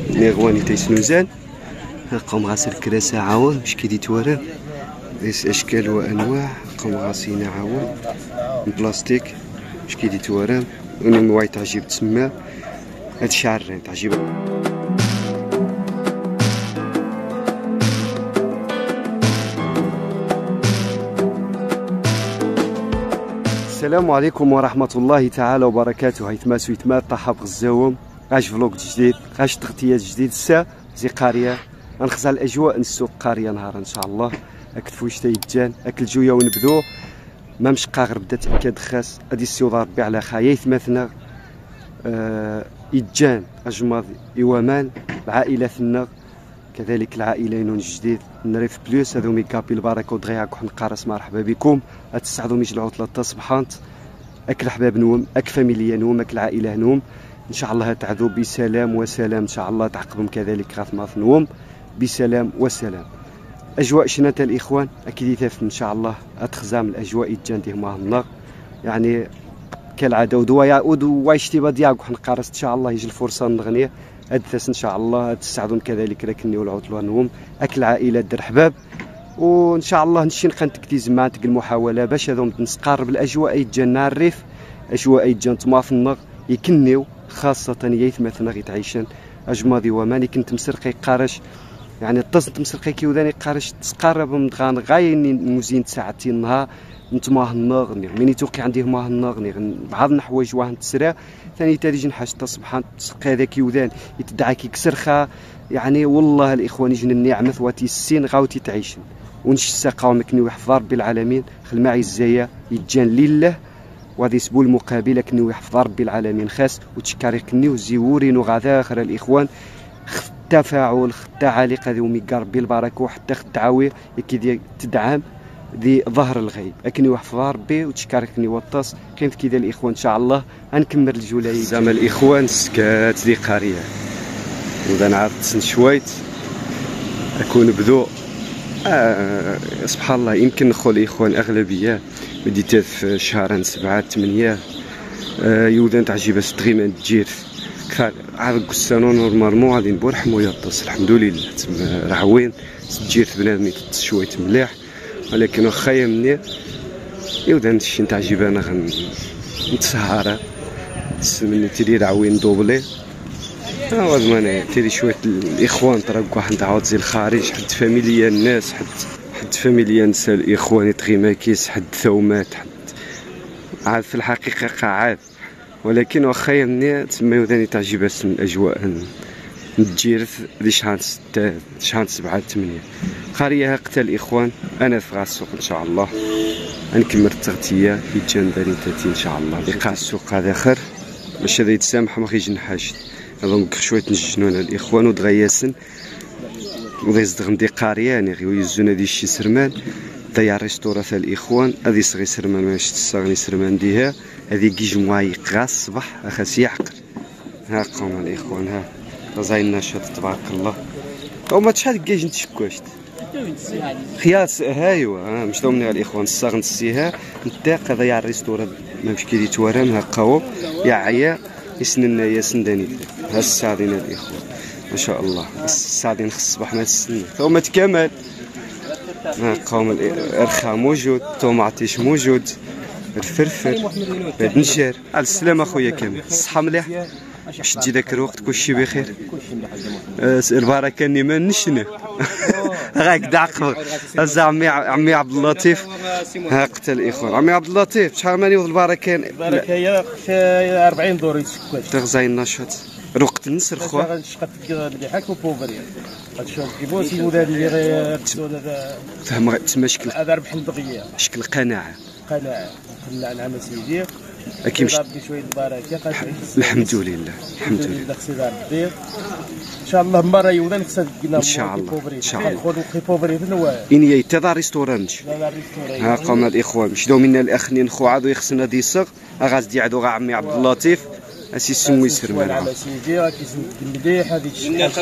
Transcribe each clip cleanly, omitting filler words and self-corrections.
نيغواني تيسنوزان قوم غاسل كراسة عاون مش كي تورم اشكال وانواع قوم غاسين عاون من بلاستيك مش كي تورم ونم واي تعجب تسمى هاد شعر تعجب. السلام عليكم ورحمة الله تعالى وبركاته. هيتماسو يتمات طحب غزاوم غاش فلوق جديد غاش تغطيات جديد سا زي قرية غنخزع الاجواء نسوق قرية نهار ان شاء الله اكتفو شتا يتجان اكل جويا ونبدو ما مشقا غير بدات اكاد خاص ادي السيوض ربي على خايا يتماثنا يتجان اجماض ايوامان العائلة ثنا كذلك العائلين جديد نريف بلوس هذو ميكابي البركه ودغياك وحنقارس مرحبا بكم تسعدوا ميج العطله تصبحانت اك الحباب نوم اك فاميليا نوم اك العائله نوم ان شاء الله تعذوا بسلام وسلام ان شاء الله تعقبهم كذلك غاثماث نوم بسلام وسلام. اجواء شنات الاخوان اكيد يثف ان شاء الله اتخزام الاجواء يتجانديه مع النار يعني كالعاده ودوا يشتي ديالك وحنقارس ان شاء الله يجي الفرصه نغنيه ادثس ان شاء الله تساعدون كذلك لكني والعطله نوم اكل عائله در حباب وان شاء الله نشي نقنتكتيز معاك المحاوله باش هذوم نسقارب الاجواء يتجانا الريف اجواء يتجان تما في النغ يكنيو خاصه يثمثنا غي تعيشن اجماضي وماني كنت مسرقي قارش يعني الطز مسرقي كيوداني قارش تسقرب مدغان غاين موزين ساعتين النهار نتما النغ ميني توقي عندي ما النغ بعض الحوايج واه تسرى ثاني تالي نحاش تصبحان تسقى هذاك يودان يتدعى كيكسرخا يعني والله الاخوان يجن النعمه ثواتي السين غاوتي تعيشن ونش الساقه ومكني ويحفظ ربي العالمين خلماعي الزايا يتجان لله وهذا سبول المقابله كني ويحفظ ربي العالمين خاص وتشكاري كني وزيورين وغادا اخر الاخوان التفاعل التعاليق هذه وميقار ربي البركه وحتى الدعاوي كي تدعم ذي ظهر الغيب اكني وحفظ ربي وتشكاركني وطاس كيف كذا الاخوان ان شاء الله غنكمل الجوله زعما الاخوان سكات ذي قريه وذا نعرف شويت اكون بدو سبحان الله يمكن نخو الاخوان اغلبيه بديت في شهرين 7 8 يودان تعجب ستريم تجير عاد كسانون نورمالمون غادي نبرحمو يطس الحمد لله تما رعوين تجير بنادم شويت مليح ولكن واخا مني يودان نشي تعجب انا نتسهر مني تيري رعوين دوبلي هو زمان تيري شويه الاخوان تراك واحد تعاود زي الخارج حد فاميليا الناس حد فاميليا نسا الاخوان تغيماكيس حد ثومات حد عاد في الحقيقه قاعد ولكن واخا مني تما يوداني تعجب الاجواء نتجيرث لي شحال 6 شحال 7 8 قريه قتال الاخوان انا في السوق ان شاء الله نكمل التغطيه يتجان داريتاتي ان شاء الله لقاء السوق هذا خير باش هذا يتسامح ما خيجي نحاش هذوك شويه نجنون الاخوان ودغياسن ويزدغن دي قاريه يعني غير يزون هذه الشي سرمان ضيع ريستورا تاع الاخوان هذه صغي سرمان ماشي تصغني سرمان ديها هذه كي جموايق غا الصباح اخاس يعقل ها قوم الاخوان ها زي النشاط تبارك الله وما شحال كاج نتشكوشت خياس هايوا مش دومني الاخوان الصاغن السيها نتاق ضيع الريستورا ما مش كي توارم ها قاو يا عيا يسننا يا سنداني ها السعدين الاخوان ما شاء الله السعدين خص الصباح ما تسنى ثم تكمل ها قوم الارخاء موجود طوماطيش موجود الفلفل النشار على السلامه اخويا كامل الصحه مليح باش تجي ذاك الوقت كلشي بخير البركه اني ما نشنا غاك دعقه هزا عمي عبد اللطيف ها قتل الاخوان عمي عبد اللطيف شحال ماني وذ البركه البركه هي 40 دور يتسكوت تغزاي النشاط روقت النسر خو شقت مليحك وبوفريا هادشي كيبوس الموديل اللي غير فهم تما شكل هذا ربح البغيه شكل قناعه نعم سيدي اكيد ربي شويه البركه الحمد لله الحمد لله سيدي ربي ان شاء الله مره يودان خصها تقنا ان شاء الله ان شاء الله خذوا كيبوفري فنوا اني يتذا ريستورانت ها قام الاخوان مش دو منا الاخنين خو عادو يخصنا دي صغ غاز دي عدو غا عمي عبد اللطيف اسي سموي سرمان على سيدي راه كيسمى مليح هذيك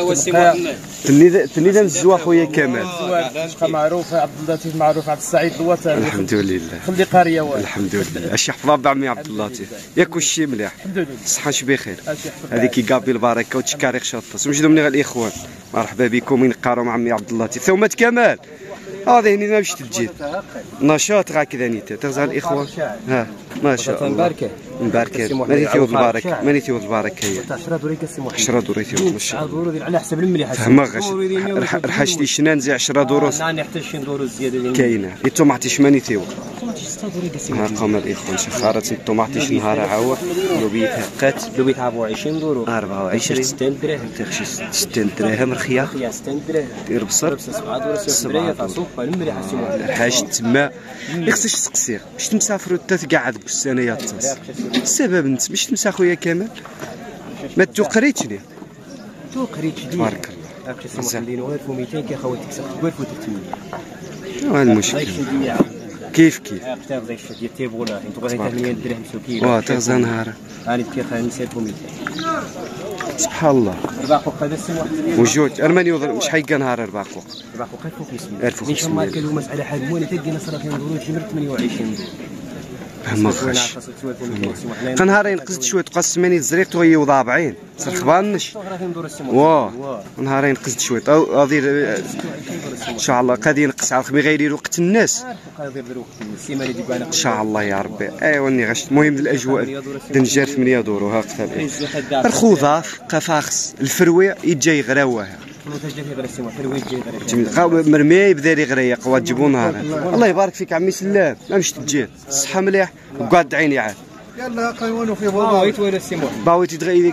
تنيدا نزوا خويا كمال شقه معروفه عبد اللطيف معروف عبد السعيد الوطني الحمد لله خلي قريه واحد الحمد لله اش يحفظها بعمي عبد اللطيف ياك وشي مليح الحمد لله الصحه بخير هذيك يقابل البركه وتشكاريخ شاطس وجدوا من الاخوان مرحبا بكم ينقاروا مع عمي عبد اللطيف ثم كمال هذه هنا باش تجي نشاط هكذا نيته تغزى الاخوان ها ما شاء الله مباركه ماني ثيوض البركه ماني ثيوض البركه هي 10 دوري كسمو 10 دوري ثيوض ما شاء الله 10 دوري على حسب المليح فما غاش رحاشتي شنان زي 10 دروس انا نحتاج شي دورو زياده كاينه الطوماطيش ماني ثيوض 6 دوري كسمو ها قام الاخوان شخارات الطوماطيش نهار عاود لوبيتها قات لوبيت 24 دورو 24 60 درهم تخشي 60 دراهم رخيه 60 درهم دير بصر 7 دورو 7 درهم تصوف المليح حاجه تما ما خصكش تسقسي باش تمسافروا حتى تقعد السنه يا الطاس السبب انت باش تمسى خويا كمال ما توقريتني توقريت تبارك الله هاك تسمح لي 1200 كي خواتك سقط 1300 وين المشكل كيف اختار زي الشديد تيبغونا انت بغيتي 8 درهم سكينه واه تغزى نهار هاني كي 5200 سبحان الله 4 فوق هذا السن واحد وجود انا ماني وضر مش حيقى نهار 4 فوق 4 فوق فوق 1500 ان شاء الله كانوا مساله حاجه موالي تلقى نصرا في دورو جمر 28 ما خاش نهارين قزت شويه تقص 8 زريق توي وضابعين سرخبانش واه نهارين قزت شويه غادي ان شاء الله قادي ينقص على خمي غير وقت الناس ان شاء الله يا ربي ايوا اني غشت المهم الاجواء دنجار 8 دورو ها قتل الخضاف قفاخس الفروي يجي يغراوها مرمي يبدا لي غريا قوا تجيبو نهار الله يبارك فيك عمي سلام ما مش تجي الصحه مليح وقعد عيني عاد يلا قيوانو في باويت ولا سيمون باويت تغيري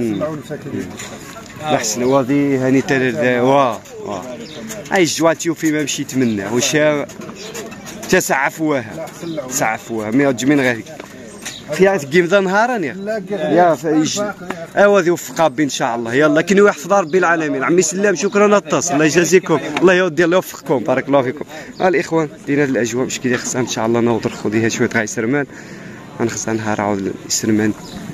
احسن وادي هاني ترد واه اي جواتيو فيما مشيت منه واش تسعفوها سعفوها مي تجمين غير فيها تقيم ذا نهارا يا فيجي ايوا يوفق ربي ان شاء الله يلا كنوا يحفظ ربي العالمين عمي سلام شكرا الطاس الله يجازيكم الله يودي الله يوفقكم بارك الله فيكم الاخوان دينا الاجواء باش كي خصها ان شاء الله نوضر خذيها شويه غاي سرمان غنخصها نهار عاود سرمان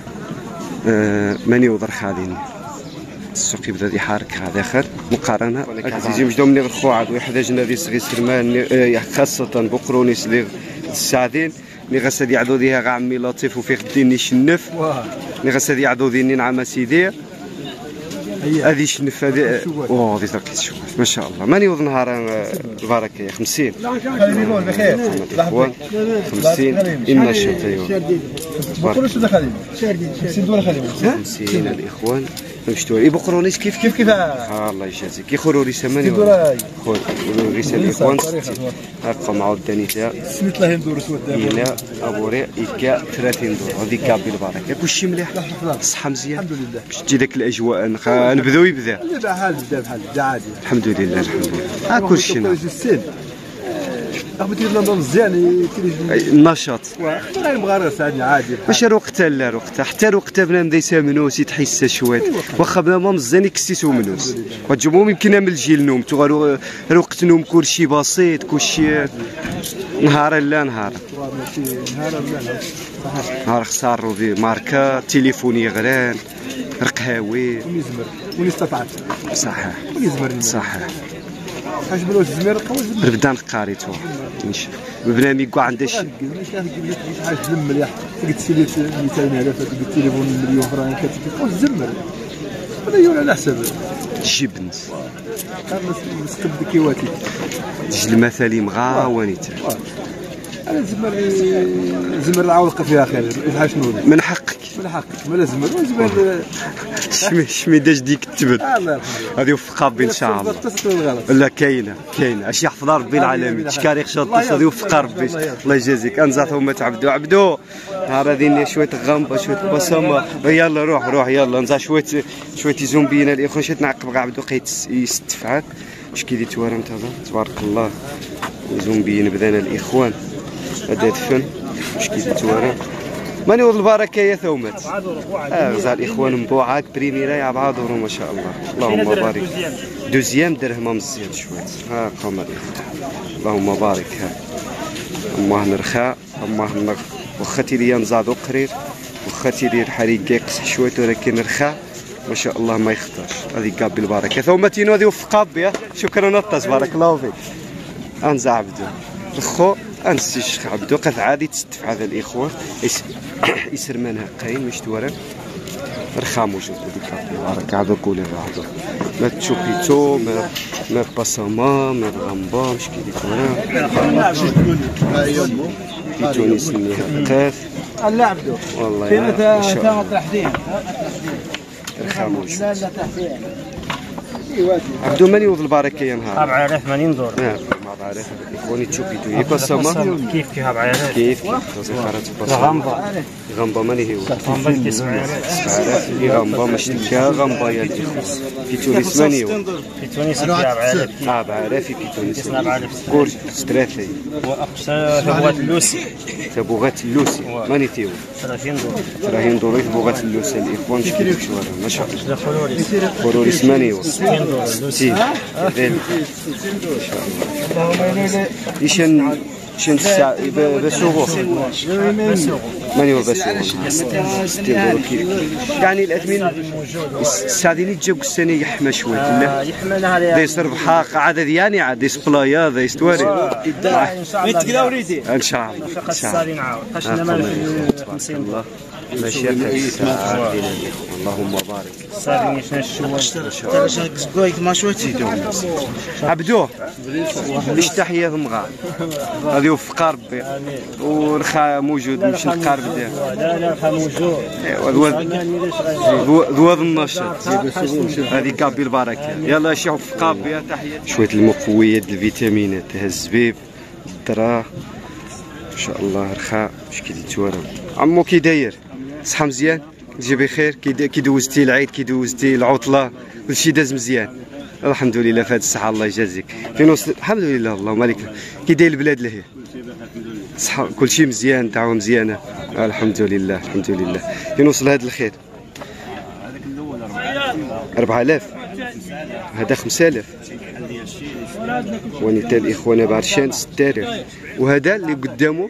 ماني وضر خالين السوق يبدا يحرك هذا اخر مقارنه كتجي مجدو مني الخو عاد يحتاج نادي صغير سرمان خاصه بقرونيس اللي الساعدين اللي غاسا يعدو ديها غا عمي لطيف وفي خديني شنف اللي غاسا يعدو ديني نعم سيدي هذه شنف هذه اوه هذه تركيز شوف ما شاء الله ماني وض نهار البركه 50 بخير 50 ان شاء الله بقولوا شو دخل شاردين 50 دولار خليهم 50 الاخوان شفتوا يبقرونيش كيف الله يجازيك يخروا لي 8 دولار خذوا رساله الاخوان هاكا مع الدنيا سميت الله ندور سواد هنا ابوري يكا 30 دولار هذيك كابي البركه كلشي مليح الصحه مزيان الحمد لله باش تجي داك الاجواء نبداو يبدا بحال بدا عادي الحمد لله الحمد لله كلشي اخبتي لنا مزيان النشاط غير مغارر ساعدني عادي ماشي وقتها لا وقتها حتى وقتها بنادم دايسا منوس يتحس شويه واخا بنادم مزيان يكسيسو منوس وتجيبهم يمكن من الجيل نومتو غير وقت نوم كلشي بسيط كلشي نهار لا نهار نهار خسارو في ماركه تليفوني غران رقهاوي وني استطعت صحيح صحيح حاج بلوش الزمير بدا نقاريتو بنامي كاع عندها شي حاجه مليح قلت سيدي 200000 قلت تليفون مليون فرانك كتبقى الزمر هذا يولي على حساب جبنت نستبد كيواتي تجي المثالي مغاونيته انا زمر العولقه فيها خير بحال شنو من حقك مالا زمر شمي داش ديك التبن الله يرحمه هذه يوفق ربي ان شاء الله لا كاينه اش يحفظ ربي العالمين تشكاريخ شاطس هذه يوفق ربي الله يجازيك انزات هما تعبدوا عبدوا نهار هذه شويه غامبه شويه بصمه يلا روح يلا نزا شويه زومبينا الاخوان شويه نعقب غا عبدو قيت يستفعل واش كيدير توارم تبارك الله زومبيين بدانا الاخوان هذا الفن واش كيدير توارم ماني وض البركه يا ثومات زال الاخوان مبوعات بريميرا يا بعضهم ما شاء الله اللهم بارك دوزيام درهم مزيان شويه ها قمر اللهم بارك ها الله نرخاء الله واخا تيليا نزادو قرير واخا تيدير حريقه يقصح شويه ولكن رخا ما شاء الله ما يخطرش. هذه كاب بالبركه ثم تينو هذه وفق قابيه. شكرا الطاس بارك الله فيك. انزع عبدو الخو انسي الشيخ عبدو قد عادي تستف هذا الاخوه يسرمانها قايم مش توارم رخا موجود. هذه كاب بالبركه هذا كولي هذا ما تشوبيتو ما باساما ما غامبا مش كي توارم في تونس منيها قاف لا عبدو والله ما شاء الله رخا موجود. عبدو ماني وذ البركه يا نهار 4080 دور. ما بعرف اخواني تشوبيتو هي باساما كيف 4000 كيف غامبا ماني هي غامبا كي 7000 هي غامبا مشتكا غامبا يا في تونس ماني في تونس 4000 4000 في تونس 4000 كور ستراثي تبغات اللوسي تبغات اللوسي ماني تيو 30 دور 30 دور تبغات اللوسي الاخوان مش كيف شوارع ما شاء الله خلوريس خلوريس ماني 60 دور اللوسي كذلك يشن الساعة بسوغو ماني هو بسوغو 60 دور يعني الأثمين الساعدين يتجاوب السنة يحمى شوي لا يحملها لها دي صرف حاق عدد يعني عاد دي سبلايا دي ستواري ان شاء الله ان شاء الله السالي نعاود خاصنا مال في 50 دور ماشي الساعة اللهم بارك سالي شنو ما شويه عبدوه ليش تحية مغار هذه وفق ربي ورخا موجود مش نلقى ربي لا رخا موجود ذوذ النشط هذه كابي البركة يلا شي وفق ربي تحية شوية المقويات الفيتامينات الزبيب الدراه ما شاء الله رخا مش كي تتورم عمو كي داير صحة مزيان تجي بخير كي دوزتي العيد كي دوزتي العطلة كلشي داز مزيان الحمد لله في هذه الصحة الله يجازيك في نص الحمد لله اللهم عليك كي داير البلاد لهي صحة كلشي مزيان دعوة مزيانة الحمد لله الحمد لله في نوصل هذا الخير 4000 هذا 5000 ونتا الإخوان بعرشان 6000 وهذا اللي قدامه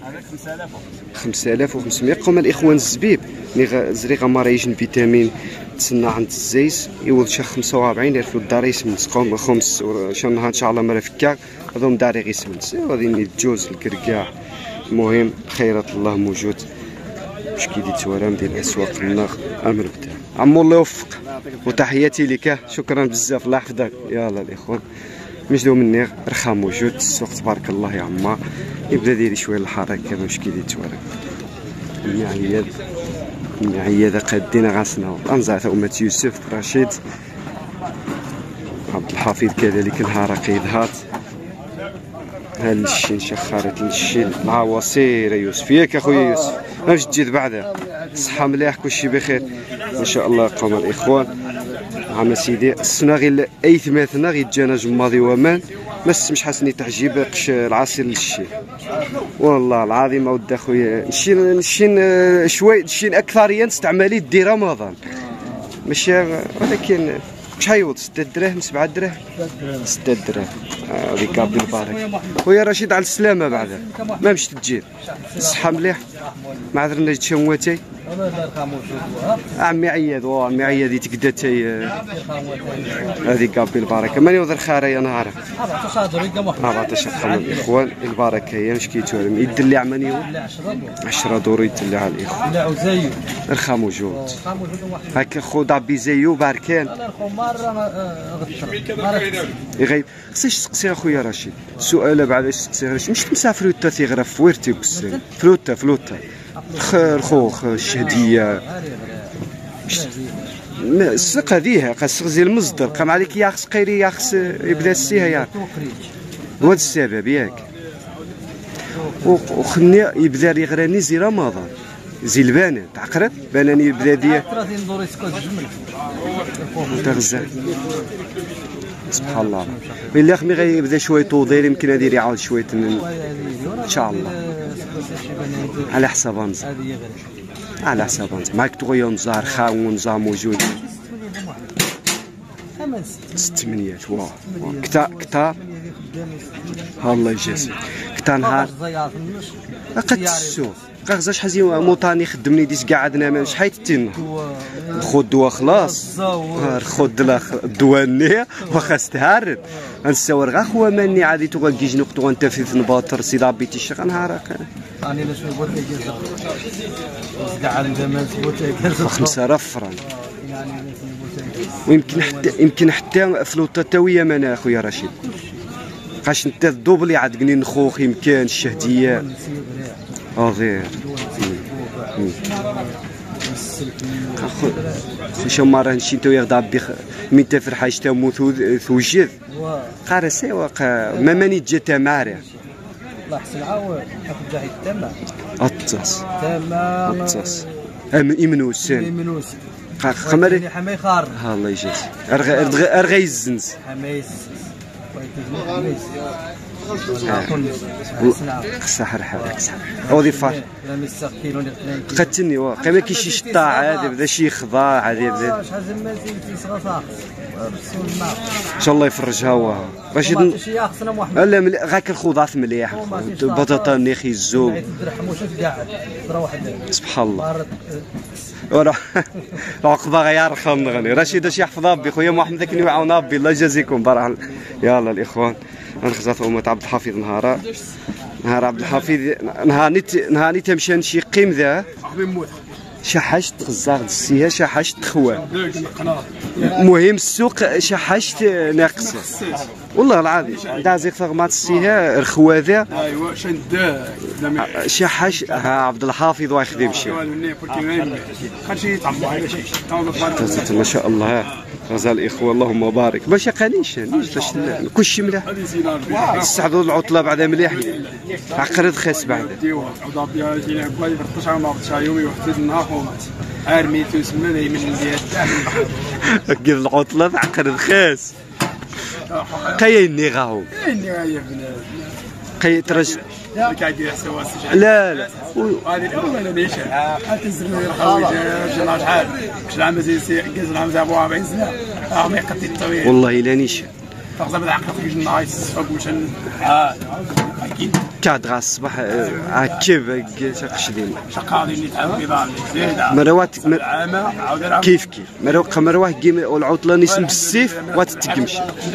5500 قوم الإخوان الزبيب زريغة مرة يجن فيتامين تسنى عند الزيس يولد شا 45000 الدار يسمنس قوم خمس شان نهار إن شاء الله مرة فكاك هذوم داري يسمنس غادي الجوز الكركاع المهم خيرات الله موجود مش كي تورام ديال الأسواق الناخ أمر بتاع عمو الله يوفق وتحياتي لك شكرا بزاف الله يحفظك يلا الإخوان مجدو مني رخا موجود السوق تبارك الله يا عما يبدا ديري شويه الحركه باش كي تورم المعيادة قادين غاسنا انزعت أمة يوسف رشيد عبد الحفيظ كذلك نهار قيدهات هل الشين شخارت الشين العواصير يوسف ياك اخويا يوسف باش تجي بعدها صحة مليح كلشي بخير ما شاء الله قام الإخوان عم سيدي السنة غير أي ثماثنا غير جانا جماضي ومان ما سمش حاسني تعجيب قش العصير للشين والله العظيم اود اخويا نشين شوي نشين اكثريا استعمالي دي رمضان ماشي ولكن شحال 6 دراهم 7 دراهم 6 دراهم هذيك كابي البارك خويا رشيد على السلامه بعدا ما مشيت تجي الصحه مليح ما عذرنا تشمواتي عمي عياد عمي عياد يتقداتي هذيك كابي البركه ماني وذر خاري انا عارف 14 خمس الاخوان البركه هي مش كيتورم يدلي عماني 10 دور يدلي على الاخوان لا زيو رخا موجود هكا خو دابي زيو باركان يغيب خصيش تسقسي اخويا رشيد سؤال بعد اش تسقسي رشيد مش تسافروا حتى تيغرف فويرتي وكسين فلوتا الخوخ الشهديه السق هذيها خاص غزي المصدر قام عليك يا خص قيري يا خص يبدا السيها يا هو السبب ياك وخني يبدا يغراني زي رمضان زي البنات تعقرب بناني يبدا ديا تغزى سبحان الله الا خمي غيبدا شويه طودير يمكن هادي يعاود شويه ان شاء الله على حساب انزا على حساب انزا معك تغير نزار خاون نزار موجود 8 واو كتا الله يجازيك كتا نهار قد السوق بقى غزا شحال زي موطاني خدمني ديت قعدنا ما شحال تينا خذ الدواء خلاص خذ الدواء النيه واخا استهارد نساور غا خوا ماني عادي تو كيجي نقطو انت في نباطر سي ربيتي شي غنهارك راني لا شويه بوتا كيزا كاع عند مال بوتا كيزا 5000 فرنك ويمكن حتى فلوطه تاويه مانا اخويا رشيد خاش انت الدوبلي عاد نخوخ يمكن الشهديه غير خويا مره نمشي انت ويغدا بي من تفر حاجه تمو توجد قارا سوا ما ماني جا تماري الله يحسن عاود تاخذ جاي التما اطاس تما امنوسين خمر حماي خار الله يجازي ارغي الزنز حمايس سحر حالك سحر وظيفه قتلني واقع ما كاينش شي طاع هذا بدا شي خضاع هذا بدا شحال زعما ان شاء الله يفرجها هو باش لا غاك الخضاف مليح البطاطا نيخي الزوم سبحان الله العقبه غيرخم غني رشيد شي يحفظها بي خويا محمد ذاك اللي يعاونها بي الله يجازيكم بارح يلا الاخوان نخزات أمة عبد الحفيظ نهار عبد الحفيظ نهارني تمشي نشي قيم ذا شحشت غزاغ السيها شحشت خوان مهم السوق شحشت ناقصه والله العظيم دازيك فغمات السيها رخوا ذا ايوا شند شحش عبد الحافظ واخ يخدم شي ما شاء الله غزال الاخوه اللهم بارك باش قانيش باش كلشي مليح استعدوا العطله بعدا مليح عقرد خاص بعدا ارميتو سما من ديال كيف العطله عقرد خاص قايني غاو قاي ترج لا لا هذه الاولى انا ليش تنزل الحوايج شحال شحال مازال كاز العام 47 سنه راه ما يقدي الطويل والله الا نيش تغزى بالعقل في الجنة يصفق وشن اكيد كاد غا الصباح كيف شقشدين شقاضي اللي تعاود نظام زياده مروات كيف مروه كيما والعطله نسم بالسيف وتتقمش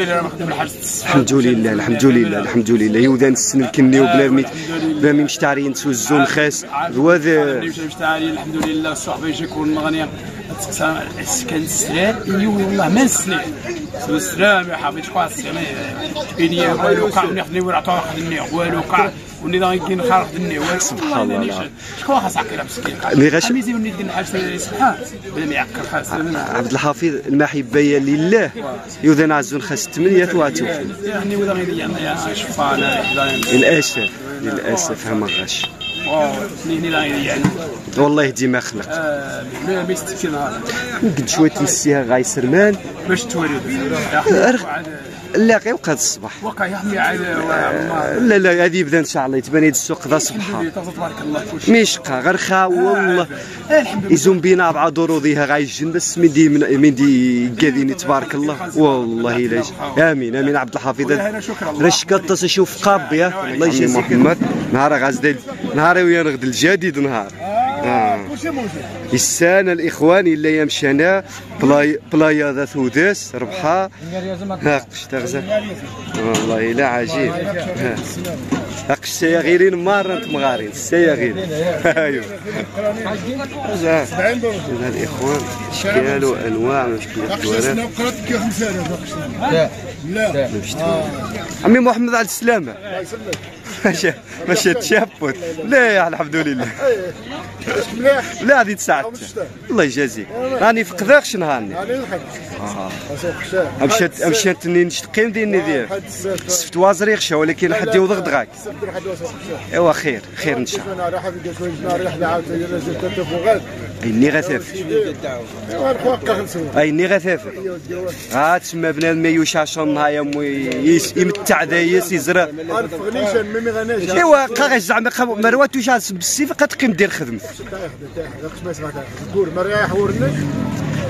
الحمد لله يودان السن الكني وبلا مي مشتارين توزون خاص هذا مشتارين الحمد لله الصحبه يكون مغني السكن السلام والله ما نسلم السلام يا حبيبي شكون السلام بيني والو كاع ناخذني ورعطوا خدمني والو كاع والنظام كاين خارج دني سبحان الله شكون خاص عقيله مسكين مي غاش ميزي وليد الحاج سبحان بلا ما يعقل خاص عبد الحفيظ المحبه لله يوذن عزون خاص 8 تواتو يعني ولا غير يا شفانا للاسف ما غاش يعني والله يهدي ما خلق ما يستكين هذا قد شويه تنسيها غاي سرمان باش تورد لا غير وقع الصباح وقع يحمي على لا هذه يبدا ان شاء الله يتبان السوق ذا صباح تبارك الله ميشقى غير خا والله يزوم بينا بعض دروضيها غايجن بس من دي قاعدين تبارك الله والله الا امين عبد الحفيظ راش كطس شوف قابي الله يجازيك محمد نهار غازدل نهار ويا نغد الجديد نهار السنه الاخوان اللي يمشينا بلايا ذا ثوداس ربحه هاقش تغزل والله الا عجيب هاقش السياغيرين مره انت مغارين السياغيرين ايوا هذا الاخوان اشكال وانواع من اشكال لا عمي محمد على السلامه ماشي تشابوت لا الحمد لله لا هذه تساعد الله يجازيك راني في قذاقش نهارني مشات نشتقيم ديالني ديال سفت وازري غشا ولكن حد يوضغ دغاك ايوا خير ان شاء الله ايني غثاف ايني غثاف تسمى بنادم ما يوشاشون نهايا يمتع دايس يزرع ايوا قاغش زعما مروات وشاس بالسيف قد دير خدمتك مريح ورنك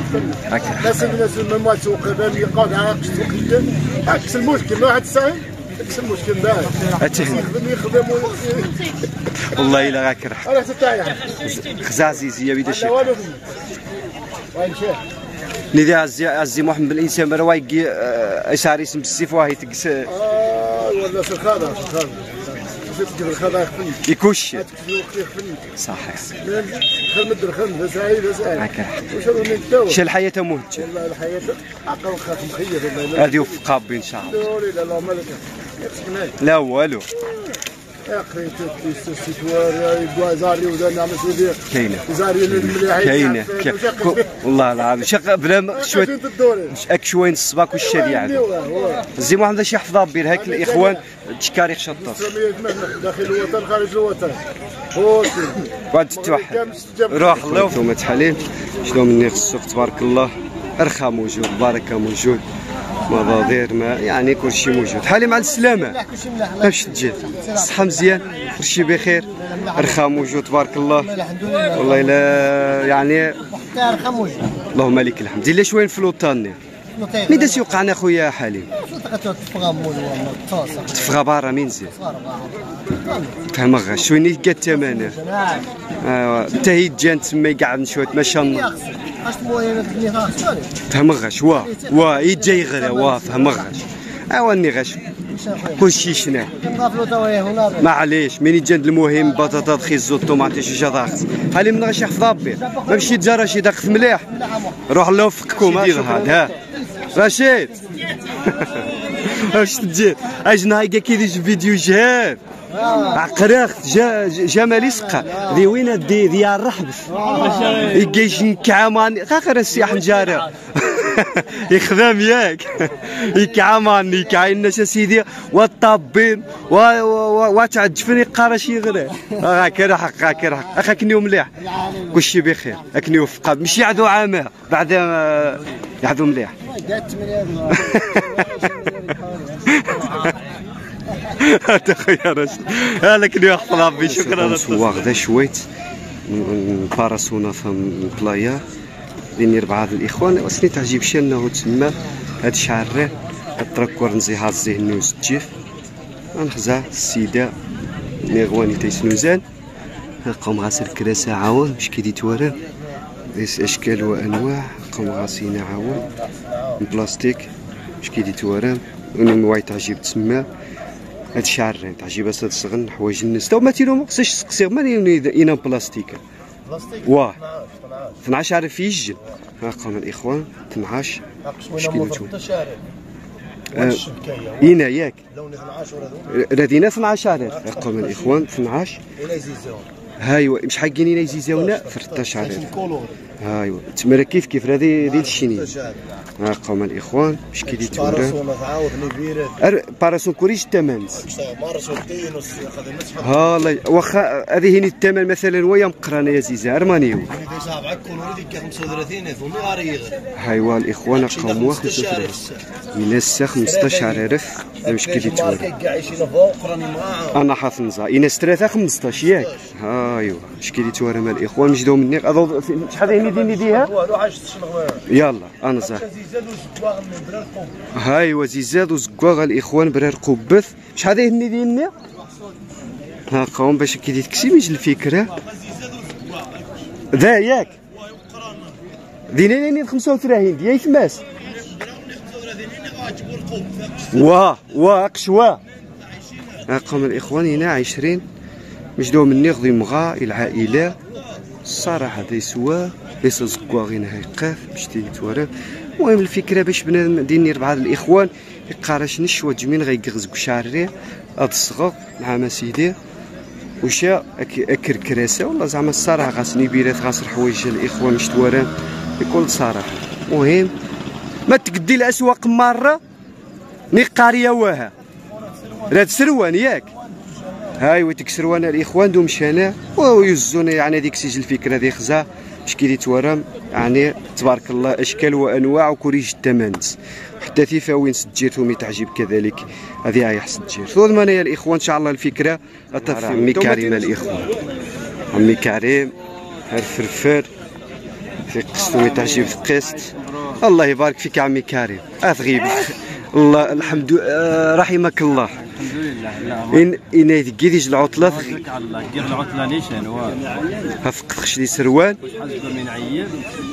الناس ما تسوق بان يقعد عاقش عكس المشكل ما واحد الساعه اكسب مشكل داير اتهنى يخدم والله الا غاك رح انا تتايح خزا عزيزيه بيدا شي والو وين شيخ ندي عزي محمد بالانسان مرة وايقي اشعري اسم بالسيف واهي تقس ولا سخانه تجيب الخضار يخفني يكوش يخفني صحيح خل مد الخن فساعي هكا وش هذا من الدواء شا الحياة مهجة والله الحياة عقل خاف مخير والله هذه وفق ربي ان شاء الله لا لا مالك لا والو يا اخي تستوار زاري وذا نعمل سيدي كاينه زاري المليحين كاينه والله العظيم شق بلا شويه شويه الصباك والشريعه زي محمد شي حفظها بير هاك الاخوان تشكاري شطاف داخل الوطن خارج الوطن بعد تتوحد روح الله انتم تحاليل شنو مني خصك تبارك الله ارخى موجود بركه موجود مضادير ما يعني كل شيء موجود حالي مع السلامه باش تجي الصحه مزيان كل شيء بخير رخاء موجود تبارك الله والله الا يعني اللهم لك الحمد الا شويه فلوطاني مين داس يوقعنا خويا حليم تفغى برا مين زين فهم غا شويه نلقى الثمن ايوا حتى هي جان تما قاعد شويه ما شاء الله فهم غاش وا يجي غير فهم غاش ايوا ني غاش كلشي شنا معليش مين يجند المهم بطاطا خيزو الطوماطي شي ضاغط هالي من غاش يحفظ ربي ما مشيت جا رشيد داخل مليح روح الله يوفقكم ها رشيد واش تجي اجنا هاكا كيدير فيديو جهاد عقراخت جمالي سقا ذي وين دي الرحبس يجيش نكعمان غير السياح نجارة يخدم ياك يكعمان يكعين سيدي والطابين وتعجفني قراشي غير هاكا حق هاكا حق اخاك مليح كلشي بخير اكني وفق ماشي يعذو عامه بعد يعذو مليح هذا خويا رشيد هذاك اللي يحفظ ربي شكرا سواق ذا شويت باراسونا فم بلايا لاني ربعه الاخوان وسني تعجب شي انه تما هاد الشعر التركور نزيها الزهني وسجيف نخزا السيده نيغواني تيسنوزان قوم غاسل كراسه عاون باش كي تورن اشكال وانواع قوم غاسينا عاون بلاستيك باش كي تورن وني وايت تعجب تما هاد الشعر تعجب هاد الصغن حوايج الناس تو ما تيرو ما خصش تسقسي ماني اينا بلاستيك واه 12 عارف يجن ها قام الاخوان 12 شكون اينا ياك ردينا 12 عارف قام الاخوان 12 هايوا مش حاقين يزيزاونا 13 عارف هايوا تما كيف هذه الشينيه ها قوم الاخوان باش كي تورا باراسون كوريج الثمن ها الله واخا هذه هني الثمن مثلا ويا مقرانه يا زيزا ارمانيو هايوا الاخوان قوم 35 من السا 15000 باش كي تورا انا حافظها يناس 3 15 ياك هايوا باش كي تورا مع الاخوان مجدوا مني شحال هني نديها يلا انا زاه هاي وزيزاد وزكواغ الاخوان برار قبث شحال هذه هني ديالنا ها قوم باش كي تكسي ميج الفكره ذا ياك دينا 35 ديال ثماس قشوا ها قوم الاخوان هنا 20 مجدو مني غدي مغا العائله الصراحه ذي سوا ليس زكواغين هاي قاف باش تيتورا المهم الفكره باش بنادم ديني 4 الاخوان يقارش نشوى جميل غيغزق شعري هاد الصغر مع ما سيدي وشا اكر كراسه والله زعما الصراحه غاسني بيرات غاسر حوايج الاخوان مش تواران بكل صراحه المهم ما تقدي الاسواق مره ني قاريه واها راه تسروان ياك هاي وتكسرونا الاخوان دوم شانا ويزونا يعني هذيك سيج الفكره ذي خزا باش كي توارم يعني تبارك الله اشكال وانواع وكوريج التمانس حتى ثيفاوين سجيرتهم يتعجب كذلك هذه هاي حسن تجير ثم انا يا الاخوان ان شاء الله الفكره عمي كريم الاخوان عمي كريم الفرفر في قسط ويتعجب في قسط الله يبارك فيك عمي كريم اثغيب الله الحمد رحمك الله الحمد لله. إن يدقي ديج العطلة الله دير العطله نيشان هو هفقدخش دي سروان حاسب من عيب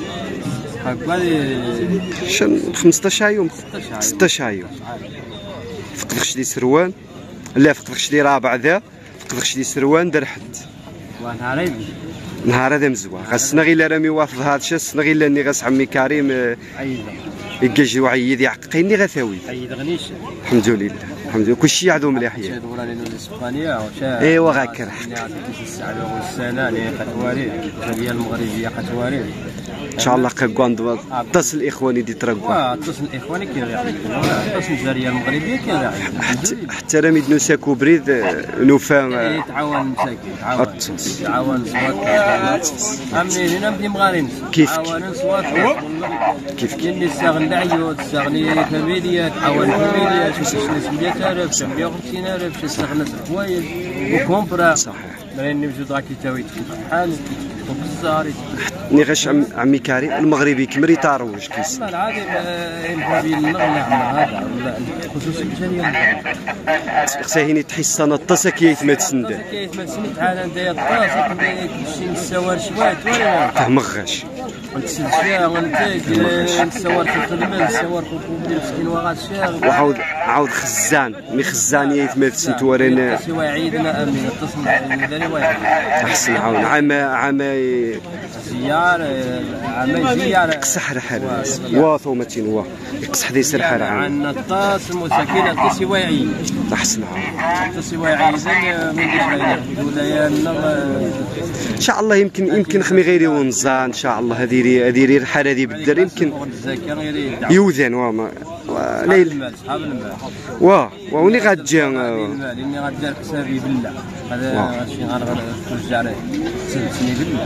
هكا شن 15 يوم 16 يوم فقدخش دي سروان لا فقدخش دي رابع ذا فقدخش دي سروان دار حد ونهار نهار هذا مزوان خاصنا غير رامي وافض هذا الشيء خاصنا غير اني غاس عمي كريم عيد يجي وعيد يعقيني غثاوي عيد غنيش الحمد لله الحمد لله كلشي يعدو مليح يا دوراني نوز اسبانيا وشا ايوا غاك راح الساعه والسنه اللي قتواري الجاليه المغربيه قتواري ان شاء الله كاكواند اتصل الاخواني دي ترقوا اتصل الاخواني كيريح اتصل الجاليه المغربيه كيريح حتى راه نوساكو بريد نوفا يتعاون مساكين يتعاون صوات امني هنا بدي مغارين تعاون صوات كيف اللي استغنى عيوت استغني فاميليا تعاون فاميليا شي 500,000 شي 150,000 شي استغنى الحوايج وكومبرا صحيح راني نوجد راكي تاوي بحال وبزاري ني غاش عمي كريم المغربي كمر يتاروج كيس والله العظيم الفابي المغرب هذا خصوصا الجاليه خصها تحس انا الطاسه ما تسند كيف ما تسند حالا ندير الطاسه كلشي نسوار شويه ولا فهمغاش ونتسد فيها ونسوار في الخدمه نسوار في ندير مسكين وغاد شاغ وعاود خزان مي خزان ما تسند ورينا سوا عيدنا امين اتصل داري واحد احسن عاون عام زياره عام زياره قصح رحال واثومتين وا يقصح دي سر حال عندنا الطاس المساكين الطاس واعي احسن الطاس واعي زين من ولايه ان شاء الله يمكن خمي غيري ونزا ان شاء الله هذه الحاله هذه بالدار يمكن يوذن وما ليل اصحاب المال وني غتجي اني غدير حسابي بالله هذا شي غنرجع له 6 سنين بالله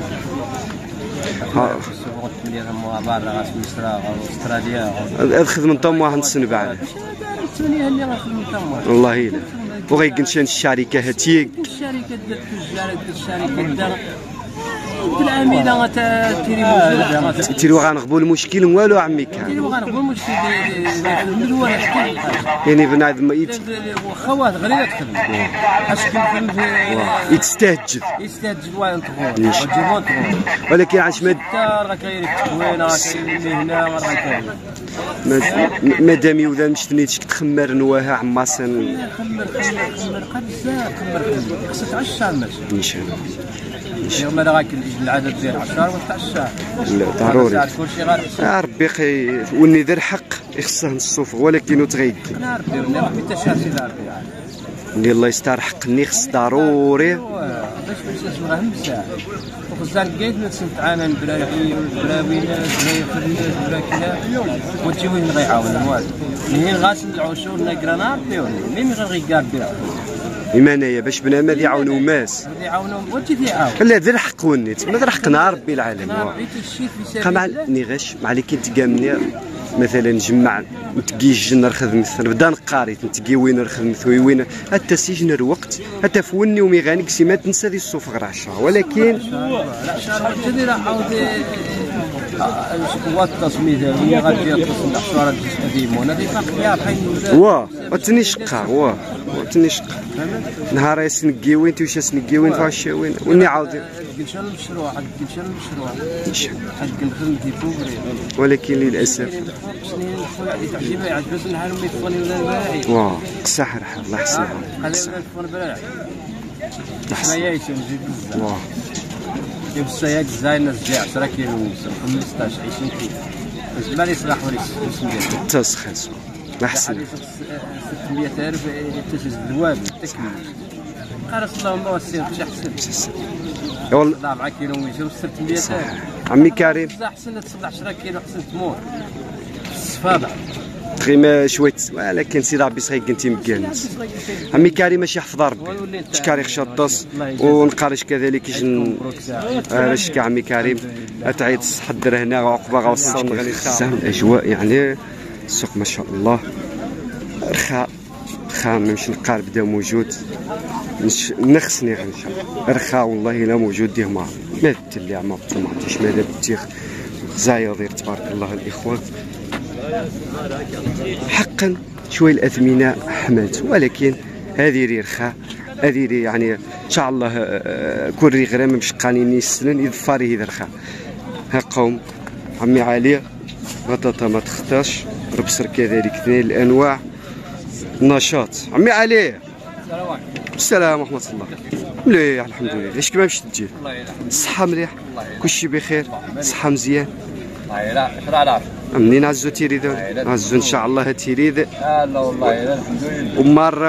السوق ديالهم برا غاس مصر استراليا الخدمه نتاعهم واحد السنه بعد الثانيه اللي غنخدم نتاعهم والله الا وغيكنشان الشركه هاتيك الشركه ديال الشركه العامله تيرو غنغبوا المشكل والو عمي كان تيرو غنغبوا المشكل من هو يعني بنادم خوات غير تخدم اش كنخدم يتستهجد وين تخون ولكن عاش راه كاين التكوين راه كاين هنا راه كاين مادام يوذا مشتني تخمر نواها عماسن خمر بزاف خمر خصك تعشى ماشي ان شاء الله يوم راك العدد ديال 10 وتعشى لا ضروري كلشي غير ربي وني دار حق يخصه الصوف ولكن تغيدي انا ربي ربي تشاسي ربي اللي الله يستر حق النخس ضروري باش نغهم الساعه وخصنا كاين نسمت عانا البراكي والبراوينات البراكينات وانتي وين غيعاون والو منين غاسل العشور نقرانا ربي مين غيقار بها إيمانية باش بنادم يعاونوا ماس يعاونوا وانت تيعاون لا ذا الحق ونيت ما ذا حقنا ربي العالم مع نيغاش مع اللي كنتقامني مثلا نجمع نتقيج نرخذ مثلا بدا نقاري نتقي وين نرخذ وين حتى سيجن الوقت حتى فوني وميغانيك سي ما تنسى دي الصوف غير 10 ولكن تدير عاود هو التصميم اللي غادي يتصل الاشوار القديمه هذه باقيه بحال وتني شقه وتني شقه نهار يسنقي وين توش يسنقي وين فاش وين وني عاود قلت انا المشروع قلت انا المشروع حق نخدم في كوبري ولكن للاسف سنين خويا اللي تعجبها يعجبس نهار ما يفوني ولا البارح قصح رحال الله يحسن هذا الفون البارح حنايا يسوي بزاف يبص ياك زاين الزي 10 كيلو 15 20 كيلو باش ما يصلح ولا يسمى تسخن ما حسن 600,000 تجهز الوابل تكمل قال اللهم وسير شي حسن والله 4 كيلو ويجيو 600,000 عمي كريم احسن تصلح 10 كيلو احسن تموت الصفاده غير شويه ولكن سي ربي صغير كنتي مكانس عمي كريم ماشي يحفظ ربي شكاري خشطس ونقارش كذلك باش عمي كريم تعيط حضر هنا عقبه غوصل غني الاجواء يعني السوق ما شاء الله رخاء نمشي نقارب بدا موجود نخسني غير ان شاء الله رخاء والله الا موجود ديه ما اللي ما طماطيش ما التيخ زاير تبارك الله الاخوان حقا شويه الاثمنه حملت ولكن هذه ري رخا هذه ري يعني ان شاء الله كل ري غرام مش قانين يسلن يظفاري هذا رخا. ها قوم عمي علي بطاطا ما تختارش ربسر كذلك اثنين الانواع نشاط. عمي علي السلام ورحمة الله. مليح الحمد لله. اش كما باش تجي؟ الصحة مليح؟ كلشي بخير؟ الصحة مزيان؟ منين عزو تيريد؟ عزو ان شاء الله تيريد. لا والله الحمد لله. ومرة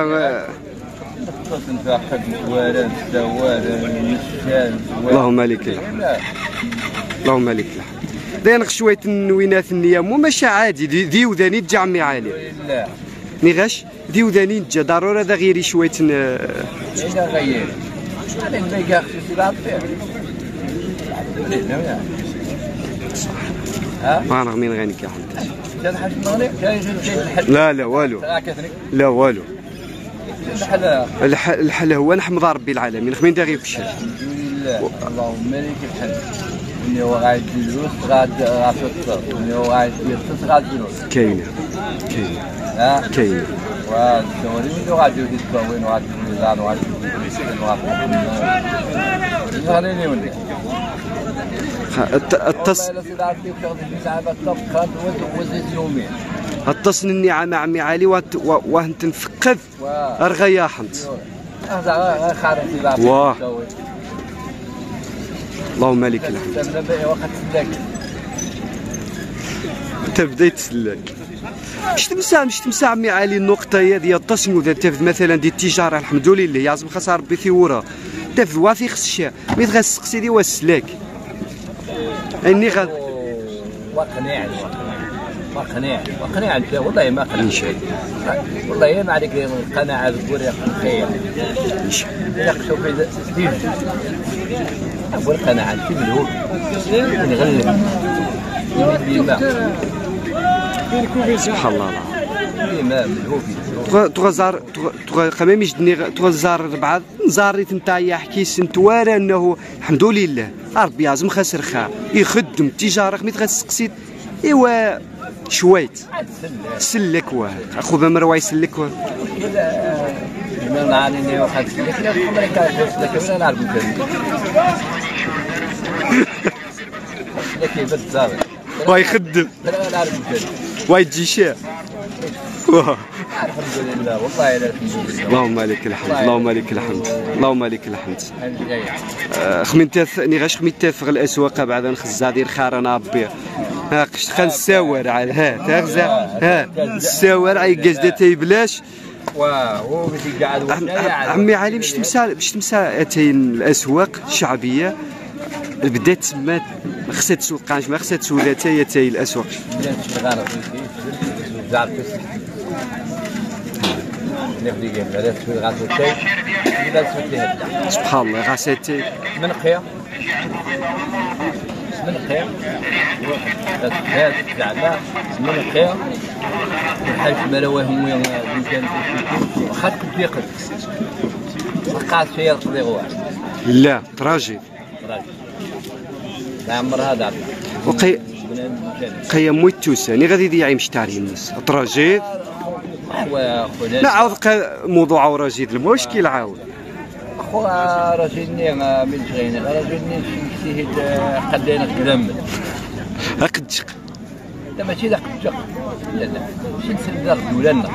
اللهم لك الحمد. اللهم لك الحمد. داير شوية النوينات النيام وماشي عادي ذي وذاني تجا عمي علي. ني غاش ذي وذاني تجا ضروري هذا غيري شوية غير. ما رغم من غيرك يا حمد. لا لا والو. لا والو. الحل هو نحمد ربي العالمين خمين داغي في الشارع. اللهم لك الحمد. اللي هو غايد الفلوس غاد غافطر واللي هو غايد يرتس غاد الفلوس. كاينه. كاينه. والدوري اللي غادي يدير التوين وغادي الميزان وغادي غادي ولي. التصن النعمة عمي علي وانت نفقد ارغيا حنت. واه اللهم لك الحمد. تبدا تسلك. مش تمسع عمي علي النقطة هي ديال التصن وذا تفد مثلا ديال التجارة الحمد لله يعزم خاص ربي ثورة تفد واثق الشيء مي تغسقسي دي والسلاك. اني غاد وقناع والله ما قناع والله ما عليك القناعة تقول يا خير يقشوا في ستيف أول قناعة في ملهوب نغلب سبحان الله العظيم ملهوب تغزار قمام يجدني تغزار بعض نزاريت نتايا حكي سنتوارا انه الحمد لله ربي يعزم خاسر خا يخدم التجاره مي تغسقسيت ايوا شويت سلك واه اخو بمروه يسلك واه ما نعاني واحد سلك لا كيف لا نعرف كيف بالزاف ويخدم لا نعرف ويجي شاء الحمد لله والله الى الحمد لله. اللهم لك الحمد. اللهم لك الحمد. اللهم لك الحمد. خمين تافني غاش خمين تافغ الاسواق بعد نخزا دير خارنا ربي ها قشت خان الساور على ها تغزا ها الساور اي قصده تيبلاش. واه باش يقعد عمي علي باش تمسى اتين الاسواق الشعبيه بدات تما خصها تسوقانش ما خصها تسولاتها هي تاي الاسواق. سبحان الله غاساتي من قيا زعما من قيا الحاج ملواهم وين كان خاطر ديقل وقعت فيها القضيه واحد لا تراجي لا عمر هذا وقي قيم مويتوساني غادي يدي يمشي تاعي الناس تراجي نعاود موضوع وراجيد المشكل عاود اخويا راجلني ما من شغيني راجلني شي قدينا كلام اقدشق لا ماشي لا قدشق لا ماشي نسد الدولة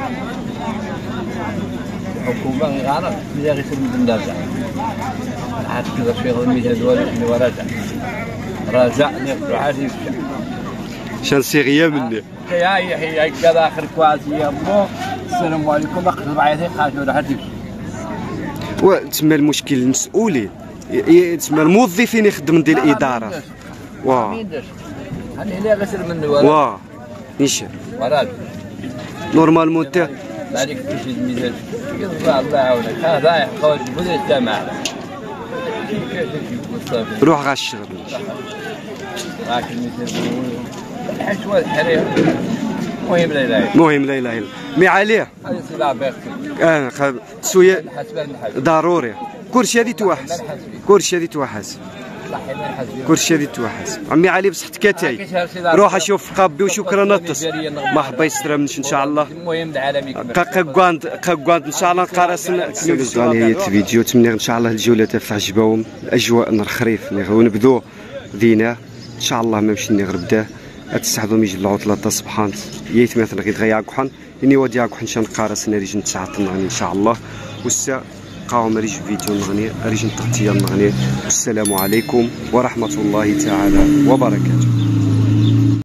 الحكومه غير عارف ملي غير من النرجع عاد كذا شي غير 200 دولار اللي راجع ناخذ عادي شان سيغيا مني هي كذا اخر كوازي يا مو السلام عليكم اقدر بعيدي خاطر ولا حد وتسمى المشكل المسؤولين تسمى الموظفين يخدم ديال الاداره واه هاني غسل من الورق واه نيش وراد نورمالمون انت عليك تجي الميزان الله يعاونك هذا يحتاج بدل الجماعه روح غا الشغل راك الميزان الحشوه الحرير مهم لا اله الا مهم لا اله الا مي عليه هذه سلعه باغي سويا ضروري كلشي هادي توحس كلشي هادي توحس كلشي هادي توحس عمي علي بصح تكاتاي روح اشوف قابي وشكرا نطس مرحبا يسرمنش ان شاء الله المهم العالمي قاكواند ان شاء الله قارسنا نهاية الفيديو تمنى ان شاء الله الجوله تاع عجبهم الاجواء نهار خريف ونبدو دينا ان شاء الله ما مشي نغرب بداه اتسعدوا ميجي العطله تاع صبحان ييت مثلا غير غيا كحن اني ودي كحن شان قارسنا ريج نتسعط ان شاء الله والسا قاوم ريج فيديو نغني ريج تغطيه نغني والسلام عليكم ورحمه الله تعالى وبركاته.